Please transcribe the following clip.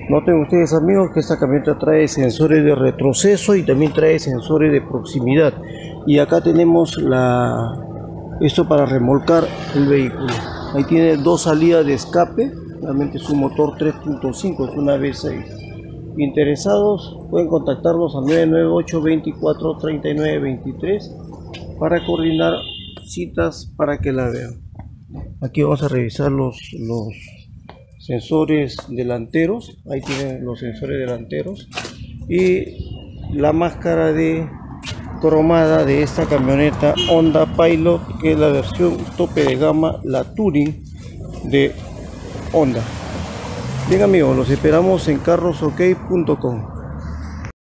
Noten ustedes, amigos, que esta camioneta trae sensores de retroceso y también trae sensores de proximidad. Y acá tenemos esto para remolcar el vehículo. Ahí tiene dos salidas de escape. Realmente es un motor 3.5, es una V6. Interesados pueden contactarnos al 998 24 39 23 para coordinar citas para que la vean. Aquí vamos a revisar los sensores delanteros. Ahí tienen los sensores delanteros y la máscara de cromada de esta camioneta Honda Pilot, que es la versión tope de gama, la Touring de Honda. Bien, amigos, los esperamos en carrosok.com.